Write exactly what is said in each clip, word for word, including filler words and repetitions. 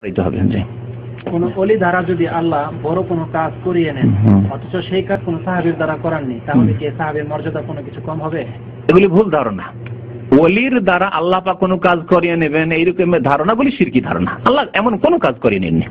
হবে যে কোন ওলি দ্বারা যদি আল্লাহ বড় কোনো কাজ করিয়ে নেন অথচ সেই কাজ কোন সাহাবীর দ্বারা করাননি, তাহলে কি সাহাবীর মর্যাদা কোনো কিছু কম হবে? এগুলি ভুল ধারণা। ওলির দ্বারা আল্লাহ পাক কোনো কাজ করিয়ে নেবেন এইরকম ধারণাগুলি শিরকি ধারণা। আল্লাহ এমন কোনো কাজ করিয়ে নেননি।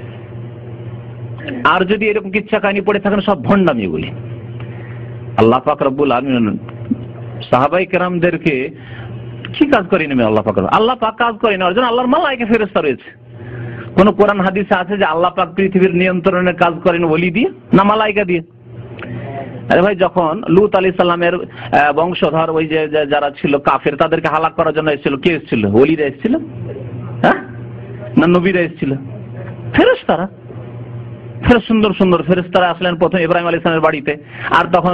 আর যদি এরকম কিচ্ছা কাহিনী পড়ে থাকেন সব ভণ্ডামি এগুলি। আল্লাহ পাক রব্বুল আলামিন সাহাবায়ে কেরামদেরকে কি কাজ করিয়ে নেবেন? আল্লাহ পাক আল্লাহ পাক কাজ করে নেওয়ার জন্য আল্লাহর মালায়েকা ফেরেশতা রয়েছে। কোন কোরআন হাদিসে আছে যে আল্লাহ পাক পৃথিবীর নিয়ন্ত্রণের কাজ করেন ওলি দিয়ে না মালায়েকা দিয়ে? আরে ভাই, যখন লূত আলাইহিস সালামের বংশধর ওই যে যারা ছিল কাফের তাদেরকে হালাক করার জন্য এসেছিল, কে এসেছিল? ওলিরা এসেছিল? হ্যাঁ না নবীরা এসেছিল? ফেরেশতারা। ফের সুন্দর সুন্দর ফেরেশতারা আসলেন প্রথম ইব্রাহিম আলাইহিস সালামের বাড়িতে, আর তখন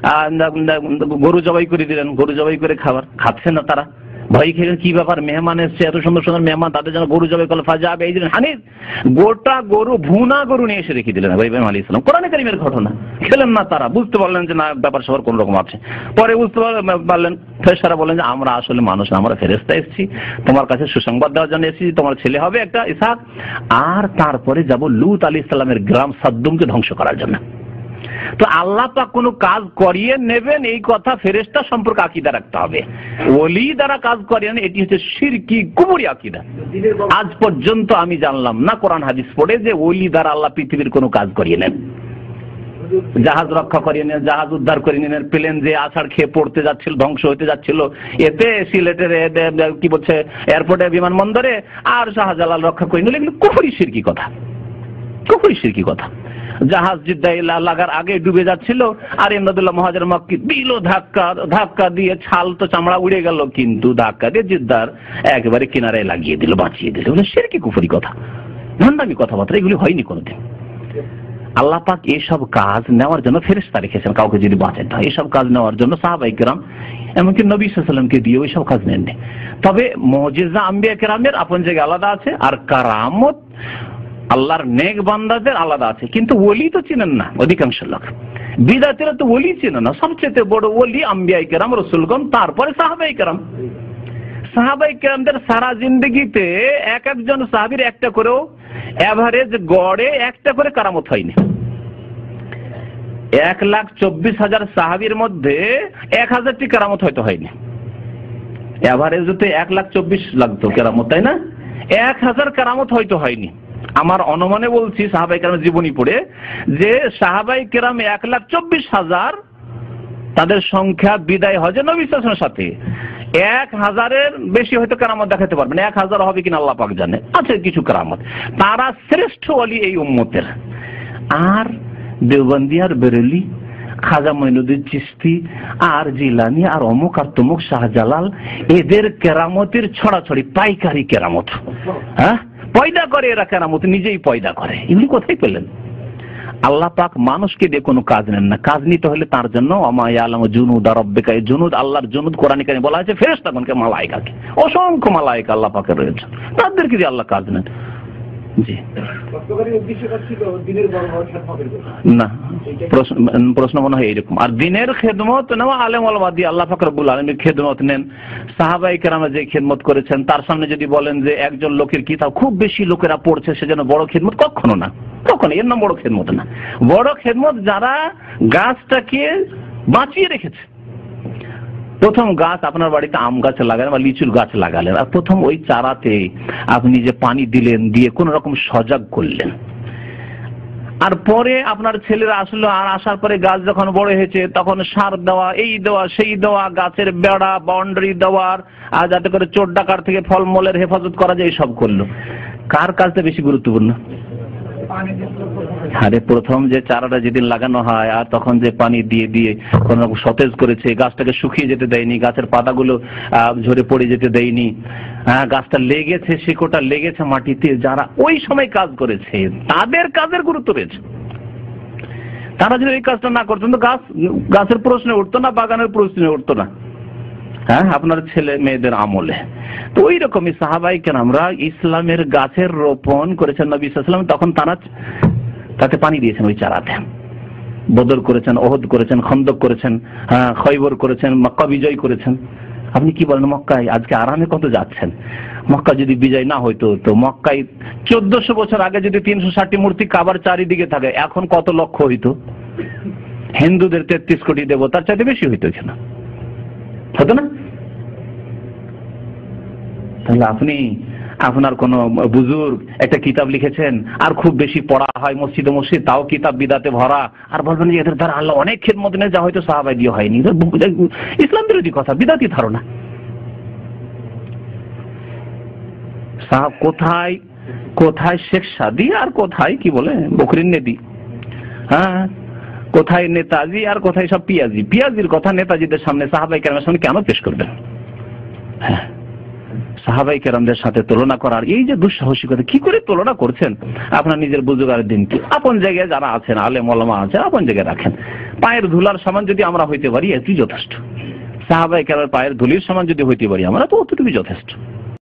গরু জবাই করে দিলেন, গরু জবাই করে খাবার খাচ্ছেন না তারা, ভয় খেলেন কি ব্যাপার, মেহমান এসছে, এত সুন্দর সুন্দর মেহমান, তাদের জন্য গরু জবাই করলো। ফাজা এই দিলেন হানিফ, গোটা গরু ভুনা গরু নিয়ে এসে রেখে দিলেন ইব্রাহিম আলাইহিস সালাম। কোরআনে কারীমের ঘটনা। খেলেন না তারা, বুঝতে পারলেন যে না ব্যাপার সবার কোন রকম আছে। পরে বুঝতে পারলেন, ফেরেশতারা বললেন যে আমরা আসলে মানুষ না, আমরা ফেরেশতা এসেছি তোমার কাছে সুসংবাদ দেওয়ার জন্য এসেছি, তোমার ছেলে হবে একটা ইসহাক, আর তারপরে যাব লূত আলাইহিস সালামের গ্রাম সাদ্দুমকে ধ্বংস করার জন্য। তো আল্লাহ পাক কোনো কাজ করিয়ে নেবেন এই কথা ফেরেশতা সম্পর্কে আকীদা রাখতে হবে। ওলি দ্বারা কাজ করিয়ে নেন এটি হচ্ছে শিরকি কুফরি আকীদা। আজ পর্যন্ত আমি জানলাম না কোরআন হাদিস পড়ে যে ওলি দ্বারা আল্লাহ পৃথিবীর কোনো কাজ করিয়ে নেন। জাহাজ রক্ষা করিয়ে নেন, জাহাজ উদ্ধার করে নেন, প্লেন যে আছাড় খেয়ে পড়তে যাচ্ছিল, ধ্বংস হতে যাচ্ছিল, এতে সিলেটের কি বলছে এয়ারপোর্টে বিমানবন্দরে আর শাহজালাল রক্ষা করে নিল, এগুলো কুফরি শিরকি কথা, কুফরি শিরকি কথা। জাহাজ জিদ্দায় লাগার আগে ডুবে যাচ্ছিল আর ইমদাদুল্লাহ মুহাজির মক্কি দিল ধাক্কা, ধাক্কা দিয়ে ছাল তো চামড়া উড়ে গেল, কিন্তু ধাক্কা দিয়ে জিদ্দার একেবারে কিনারায় লাগিয়ে দিল, বাঁচিয়ে দিল। এগুলো শিরকি কুফরি কথা, ভণ্ডামি কথাবার্তা, এগুলি হয়নি কোনোদিন। আল্লাহ পাক এইসব কাজ নেওয়ার জন্য ফেরেশতা রেখেছেন, কাউকে যদি বাঁচাতে হয় এইসব কাজ নেওয়ার জন্য। সাহাবায়ে কেরাম এমনকি নবী সাল্লাল্লাহু আলাইহি ওয়াসাল্লামকে দিয়ে ওইসব কাজ নেননি। তবে মুজিজা আম্বিয়া কেরামের আপন জায়গায় আলাদা আছে, আর কারামত আল্লাহর নেক বান্দাদের আলাদা আছে। কিন্তু ওলি তো চিনেন না অধিকাংশ লোক, বিদাতীরা তো ওলি চিনে না। সবচেয়ে বড় ওলি আম্বিয়ায়ে কেরাম, রাসূলগণ, তারপরে সাহাবায়ে কেরাম। সাহাবায়ে কেরামদের সারা জিন্দেগিতে এক একজন সাহাবীর একটা করেও এভারেজ গড়ে একটা করে কারামত হয়নি। এক লাখ চব্বিশ হাজার সাহাবীর মধ্যে এক হাজারটি কারামত হয়তো হয়নি। এভারেজ তো এক লাখ চব্বিশ লাগতো কারামত, তাই না? এক হাজার কারামত হয়তো হয়নি। আমার অনুমানে বলছি সাহাবায়ে কেরামের জীবনী পড়ে যে সাহাবায়ে কেরাম এক লাখ চব্বিশ হাজার তাদের সংখ্যা বিদায় হজে নবী সাল্লাল্লাহু আলাইহি ওয়াসাল্লামের সাথে এক হাজারের বেশি হয়তো কারামত দেখাতে পারবেন, এক হাজার হবে কিনা আল্লাহ পাক জানে, আছে কিছু কারামত। তারা শ্রেষ্ঠ ওলি এই উম্মতের। আর দেওবন্দি আর বেরেলি, খাজা মঈনুদ্দিন চিশতি আর জিলানী আর অমুক আর তমুক শাহজালাল, এদের কেরামতের ছড়াছড়ি পাইকারি কেরামত। হ্যাঁ, পয়দা করে এরা কেরামত, নিজেই পয়দা করে। এগুলি কোথায় পেলেন? আল্লাহ পাক মানুষকে দিয়ে কোনো কাজ নেন না। কাজ নিতে হলে তার জন্য ওমা ইয়ালামু জুনুদা রাব্বিকা, জুনুদ আল্লাহর জুনুদ কোরআনে কারিমে বলা আছে ফেরেশতাগণকে, মালায়েকাকে, অসংখ্য মালায়েকা আল্লাহ পাকের রয়েছে, তাদেরকে দিয়ে আল্লাহ কাজ নেন। জি না, প্রশ্ন মনে হয় এইরকম। আর দিনের খেদমত নেওয়া আলেম ওলামা দিয়ে আল্লাহ পাক রব্বুল আলামিন খেদমত নেন। সাহাবায়ে কেরাম যে খেদমত করেছেন তার সামনে যদি বলেন যে একজন লোকের কিতাব খুব বেশি লোকেরা পড়ছে সেজন্য বড় খেদমত, কখনো না, কখনো এর নাম বড় খেদমত না। বড় খেদমত যারা গাছটাকে বাঁচিয়ে রেখেছে। প্রথম গাছ আপনার বাড়িতে আম গাছ লাগালেন বা লিচুর গাছ লাগালেন, আর প্রথম ওই চারাতে আপনি যে পানি দিলেন, দিয়ে কোন রকম সজাগ করলেন, আর পরে আপনার ছেলেরা আসলো, আর আসার পরে গাছ যখন বড় হয়েছে তখন সার দেওয়া, এই দেওয়া সেই দেওয়া, গাছের বেড়া বাউন্ডারি দেওয়ার, আর যাতে করে চোর ডাকার থেকে ফলমূলের হেফাজত করা যায়, সব করলো। কার কাজটা বেশি গুরুত্বপূর্ণ? আরে প্রথম যে চারাটা যেদিন লাগানো হয় আর তখন যে পানি দিয়ে দিয়ে কোন রকম সতেজ করেছে, গাছটাকে শুকিয়ে যেতে দেয়নি, গাছের পাতাগুলো ঝরে পড়ে যেতে দেয়নি, হ্যাঁ, গাছটা লেগেছে, শিকড়টা লেগেছে মাটিতে, যারা ওই সময় কাজ করেছে তাদের কাজের গুরুত্ব রয়েছে। তারা যদি এই কাজটা না করতেন তো গাছ গাছের প্রশ্নে উঠতো না, বাগানের প্রশ্নে উঠতো না, হ্যাঁ, আপনার ছেলে মেয়েদের আমলে। তো ওই রকমই সাহাবায়ে কেরামরা ইসলামের গাছের রোপণ করেছেন নবী সাল্লাল্লাহু আলাইহি ওয়াসাল্লাম, তখন তারা তাতে পানি দিয়েছেন ওই চারাতে। বদর করেছেন, ওহদ করেছেন, খন্দক করেছেন, হ্যাঁ, খয়বর করেছেন, মক্কা বিজয় করেছেন, আপনি কি বলেন মক্কায় আজকে আরামে কত যাচ্ছেন? মক্কা যদি বিজয় না হইতো তো মক্কায় চোদ্দশো বছর আগে যদি তিনশো ষাটটি মূর্তি কাবার চারিদিকে থাকে এখন কত লক্ষ হইতো? হিন্দুদের তেত্রিশ কোটি দেবতার চাইতে বেশি হইতো এখানে, হতো না? তাহলে আপনি আপনার কোন বুজুর্গ একটা কিতাব লিখেছেন আর খুব বেশি পড়া হয় মসজিদে মসজিদ, তাও কিতাব বিদাতে ভরা, আর বলবেন যে এদের দ্বারা আল্লাহ অনেক খেদমত নেই, যা হয়তো সাহাবায়ে দিয়ে হয়নি। ইসলাম বিরোধী কথা, বিদাতি ধারণা। সাহাব কোথায় কোথায় শেখ সাদি আর কোথায় কি বলে বকরিন নেদি, হ্যাঁ কোথায় নেতাজি আর কোথায় সব পিয়াজি। পিয়াজির কথা নেতাজিদের সামনে সাহাবায়ে কেরামের সামনে কেন পেশ করবেন? হ্যাঁ, সাহাবায়ে কেরামদের সাথে তুলনা করার এই যে দুঃসাহসিকতা, কি করে তুলনা করছেন? আপনার নিজের বুজুর্গের দিন কি আপন জায়গায় যারা আছেন আলেম ওলামা আছেন আপন জায়গায় রাখেন। পায়ের ধুলার সমান যদি আমরা হইতে পারি এটি যথেষ্ট। সাহাবায়ে কেরামের পায়ের ধুলির সমান যদি হইতে পারি আমরা তো অতটুকু যথেষ্ট।